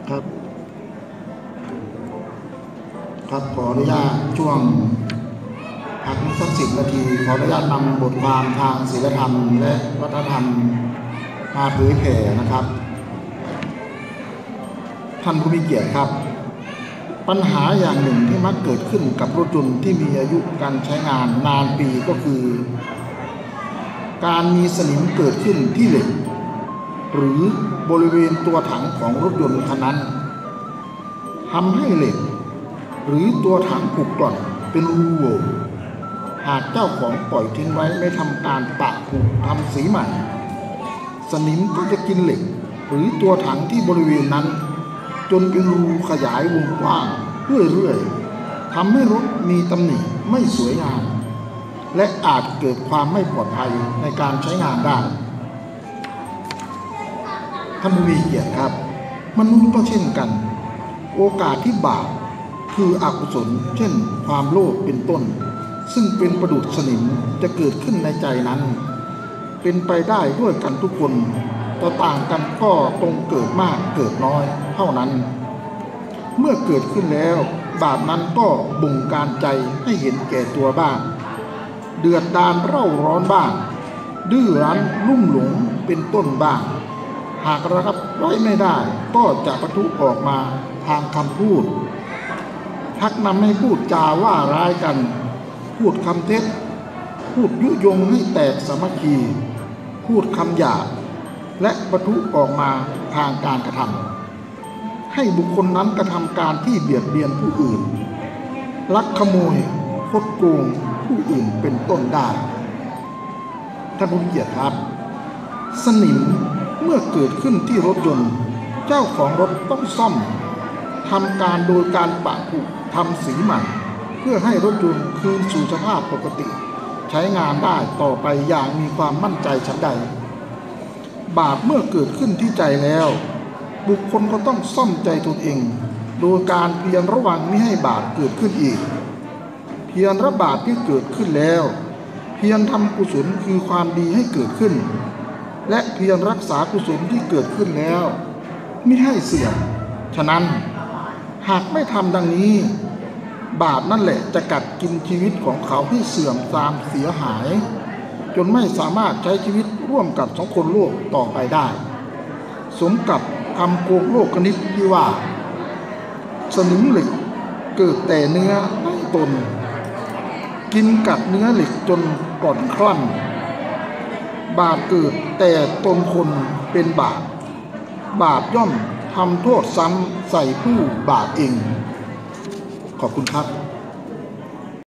ครับขออนุญาตช่วงพักสัก10 นาทีขออนุญาตนำบทความทางศีลธรรมและวัฒนธรรมมาเผยแผ่นะครับท่านผู้มีเกียรติครับปัญหาอย่างหนึ่งที่มักเกิดขึ้นกับรถยนต์ที่มีอายุการใช้งานนานปีก็คือการมีสนิมเกิดขึ้นที่เหล็กหรือบริเวณตัวถังของรถยนต์คันนั้นทำให้เหล็กหรือตัวถังผุกร่อนเป็นรูโหว่หากเจ้าของปล่อยทิ้งไว้ไม่ทำการปะผุทำสีใหม่สนิมก็จะกินเหล็กหรือตัวถังที่บริเวณนั้นจนเป็นรูขยายวงกว้างเรื่อยๆทำให้รถมีตำหนิไม่สวยงามและอาจเกิดความไม่ปลอดภัยในการใช้งานได้ท่านผู้มีเกียรติครับมนุษย์ก็เช่นกันโอกาสที่บาปคืออกุศลเช่นความโลภเป็นต้นซึ่งเป็นประดุจสนิมจะเกิดขึ้นในใจนั้นเป็นไปได้ด้วยกันทุกคนแต่ต่างกันก็ตรงเกิดมากเกิดน้อยเท่านั้นเมื่อเกิดขึ้นแล้วบาปนั้นก็บ่งการใจให้เห็นแก่ตัวบ้างเดือดดาลเร่าร้อนบ้างดื้อรั้นลุ่มหลงเป็นต้นบ้างหากระงับไว้ไม่ได้ก็จะปะทุออกมาทางคำพูดชักนำให้พูดจาว่าร้ายกันพูดคำเท็จพูดยุยงให้แตกสามัคคีพูดคำหยาบและปะทุออกมาทางการกระทำให้บุคคลนั้นกระทำการที่เบียดเบียนผู้อื่นลักขโมยคดโกงผู้อื่นเป็นต้นได้ท่านผู้มีเกียรติครับสนิมเมื่อเกิดขึ้นที่รถยนต์เจ้าของรถต้องซ่อมทำการโดยการปะผุทำสีใหม่เพื่อให้รถยนต์คืนสู่สภาพปกติใช้งานได้ต่อไปอย่างมีความมั่นใจฉันใดบาปเมื่อเกิดขึ้นที่ใจแล้วบุคคลก็ต้องซ่อมใจตนเองโดยการเพียรระวังไม่ให้บาปเกิดขึ้นอีกเพียรละบาปที่เกิดขึ้นแล้วเพียรทำกุศลคือความดีให้เกิดขึ้นและเพียรรักษากุศลที่เกิดขึ้นแล้วมิให้เสื่อมฉะนั้นหากไม่ทำดังนี้บาปนั่นแหละจะกัดกินชีวิตของเขาให้เสื่อมทรามเสียหายจนไม่สามารถใช้ชีวิตร่วมกับสังคมโลกต่อไปได้สมกับคำโกงโลกคณิตที่ว่าสนิมเหล็กเกิดแต่เนื้อในตนกินกัดเนื้อเหล็กจนกร่อนครั่นบาปเกิดแต่ตนคนเป็นบาปย่อมทำโทษซ้ำใส่ผู้บาปเองขอบคุณครับ